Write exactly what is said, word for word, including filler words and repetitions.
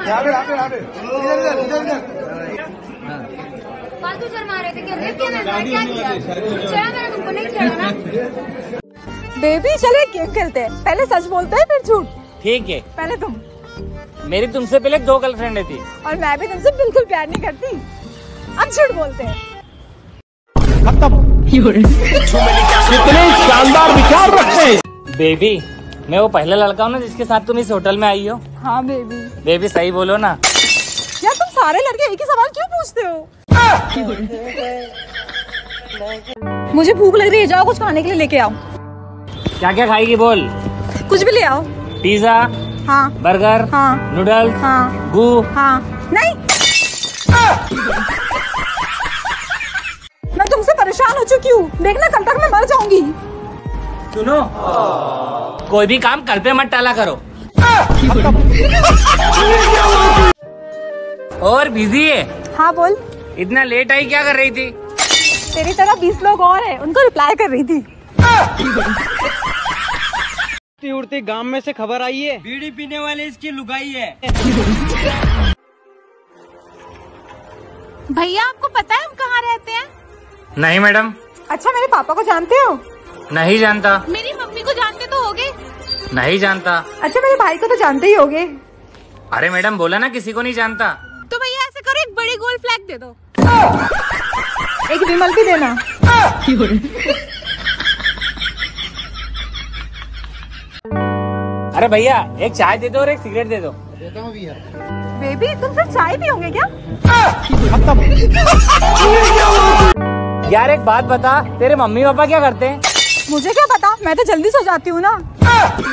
फालतू शर्मा रहे थे क्या? क्या किया? चला मैंने तुमको नहीं चला ना। बेबी चलो एक गेम खेलते हैं, पहले सच बोलते हैं फिर झूठ। ठीक है। पहले तुम। मेरी तुमसे पहले दो गर्लफ्रेंड थी और मैं भी तुमसे बिल्कुल प्यार नहीं करती। अब झूठ बोलते हैं। कितने शानदार विचार रखते हैं। बेबी मैं वो पहला लड़का हूँ ना जिसके साथ तुम इस होटल में आई हो। हाँ बेबी। बेबी सही बोलो ना। यार तुम सारे लड़के एक ही सवाल क्यों पूछते हो? मुझे भूख लग रही है, जाओ कुछ खाने के लिए लेके आओ। क्या क्या खाएगी बोल। कुछ भी ले आओ। पिज्जा। हाँ। बर्गर। हाँ। नूडल्स। हाँ। गू। हाँ। नहीं मैं तुमसे परेशान हो चुकी हूँ, देखना कल तक मैं मर जाऊंगी। सुनो कोई भी काम कल पे मत टाला करो। और बिजी है? हाँ बोल। इतना लेट आई क्या कर रही थी? तेरी तरह बीस लोग और हैं, उनको रिप्लाई कर रही थी। उड़ती उड़ती गांव में से खबर आई है, बीड़ी पीने वाले इसकी लुगाई है। भैया आपको पता है हम कहाँ रहते हैं? नहीं मैडम। अच्छा मेरे पापा को जानते हो? नहीं जानता। मेरी मम्मी को जानते तो होगे? नहीं जानता। अच्छा मेरे भाई को तो जानते ही होगे। अरे मैडम बोला ना किसी को नहीं जानता। तो भैया ऐसे करो एक बड़ी गोल फ्लैग दे दो। एक विमल भी देना। अरे भैया एक चाय दे दो और एक सिगरेट दे दो। देता हूँ भैया। बेबी तुम सिर्फ चाय पियोगे क्या? यार एक बात बता, तेरे मम्मी पापा क्या करते हैं? मुझे क्या पता, मैं तो जल्दी सो जाती हूँ ना।